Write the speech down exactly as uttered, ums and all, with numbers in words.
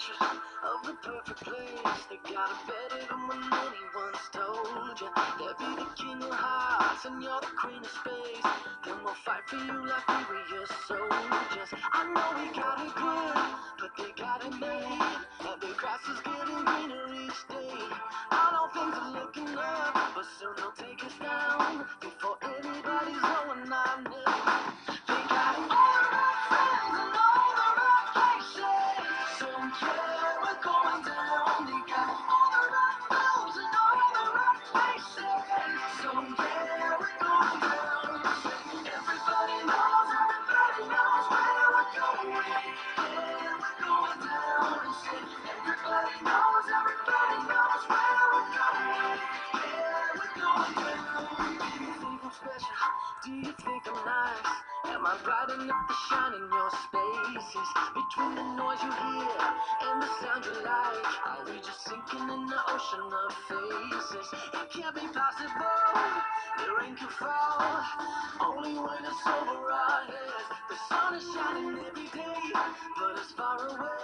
pictures of the perfect place. They got it better than when anyone's told you. They'll be the king of hearts and you're the queen of space. Then we'll fight for you like we were your soldiers. I know we got it good, but they got it made. And the grass is getting greener each day. I know things are looking up, but soon they'll take us down before anybody's knowing our name. They got all the right friends and all the right places. So yeah, we're going down. They got all the right moves and all the right places. So yeah, we're going down. Everybody knows, everybody knows where we're going. Yeah, we're going down. Everybody knows, everybody knows where we're going. Yeah, we're going down. Do you think I'm special? Do you think I'm nice? Am I bright enough to shine in your spaces? Between the noise you hear and the sound you like, are we just sinking in the ocean of faces? It can't be possible, the rain can fall, only when it's over our heads. The sun is shining every day, but it's far away.